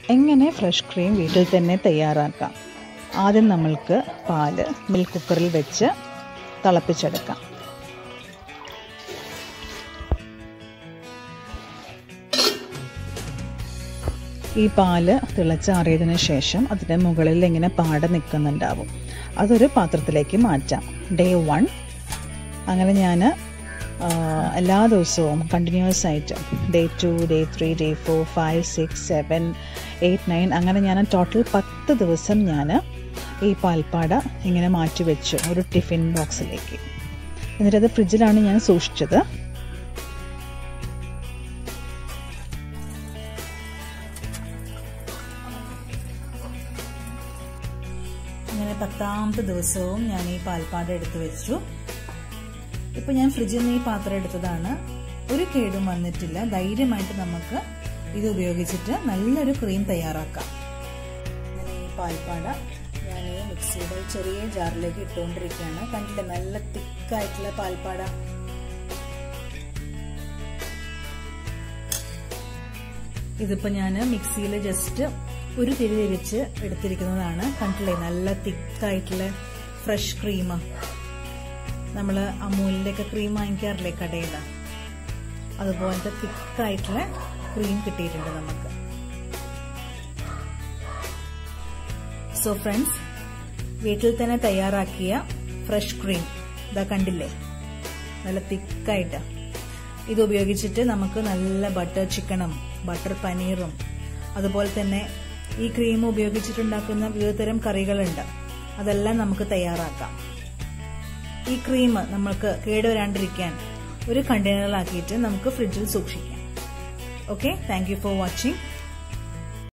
എങ്ങനെ fresh cream വീട്ടിൽ തന്നെ തയ്യാറാക്കാം? ആദ്യം നമ്മൾക്ക് പാല് മിൽക്ക് കുക്കറിൽ വെച്ച് തിളപ്പിച്ചെടുക്കാം. ഈ പാല് തിളച്ചാറിയതിന് ശേഷം അതിൻ്റെ മുകളിൽ ഇങ്ങനെ പാട നിൽക്കുന്നുണ്ടാവും. അതൊരു പാത്രത്തിലേക്ക് മാറ്റാം. ഡേ 1 അങ്ങനെ ഞാൻ എല്ലാ ദിവസവും കണ്ടിന്യൂസ് ആയിട്ട് ഡേ 2, ഡേ 3, ഡേ 4, 5, 6, 7, 8, 9 അങ്ങനെ ഞാൻ ടോട്ടൽ 10 ദിവസം ഞാൻ ഈ പാൽപ്പാട ഇങ്ങനെ മാറ്റി വെച്ചു ഒരു ടിഫിൻ ബോക്സിലേക്ക്. എന്നിട്ടത് ഫ്രിഡ്ജിലാണ് ഞാൻ സൂക്ഷിച്ചത്. അങ്ങനെ 10ാമത്തെ ദിവസവും ഞാൻ ഈ പാൽപ്പാട എടുത്തു വെച്ചു. ഇപ്പൊ ഞാൻ ഫ്രിഡ്ജിൽ നിന്ന് ഈ പാത്രം എടുത്തതാണ്. ഒരു കേടും വന്നിട്ടില്ല. ധൈര്യമായിട്ട് നമുക്ക് ഇത് ഉപയോഗിച്ചിട്ട് നല്ലൊരു ക്രീം തയ്യാറാക്കാം. അങ്ങനെ ഈ പാൽപ്പാട ഞാൻ ഈ മിക്സിയുടെ ചെറിയ ജാറിലേക്ക് ഇട്ടുകൊണ്ടിരിക്കുകയാണ്. കണ്ടില്ലേ, നല്ല തിക്കായിട്ടുള്ള പാൽപ്പാട. ഇതിപ്പോ ഞാൻ മിക്സിയിൽ ജസ്റ്റ് ഒരു തിരി തിരിച്ച് എടുത്തിരിക്കുന്നതാണ്. കണ്ടില്ലേ, നല്ല തിക്കായിട്ടുള്ള ഫ്രഷ് ക്രീം. നമ്മള് അമൂലിന്റെ ഒക്കെ ക്രീം വാങ്ങിക്കാറില്ലേ കടയിൽ, അതുപോലത്തെ തിക്കായിട്ടുള്ള ക്രീം കിട്ടിയിട്ടുണ്ട് നമുക്ക്. സോ ഫ്രണ്ട്സ്, വീട്ടിൽ തന്നെ തയ്യാറാക്കിയ ഫ്രഷ് ക്രീം ഇതാ കണ്ടില്ലേ, നല്ല തിക്കായിട്ട്. ഇത് ഉപയോഗിച്ചിട്ട് നമുക്ക് നല്ല ബട്ടർ ചിക്കനും ബട്ടർ പനീറും അതുപോലെ തന്നെ ഈ ക്രീം ഉപയോഗിച്ചിട്ടുണ്ടാക്കുന്ന വിവിധതരം കറികളുണ്ട്, അതെല്ലാം നമുക്ക് തയ്യാറാക്കാം. ഈ ക്രീം നമുക്ക് കേടുവരാണ്ടിരിക്കാൻ ഒരു കണ്ടെയ്നറിലാക്കിയിട്ട് നമുക്ക് ഫ്രിഡ്ജിൽ സൂക്ഷിക്കാം. Okay, thank you for watching.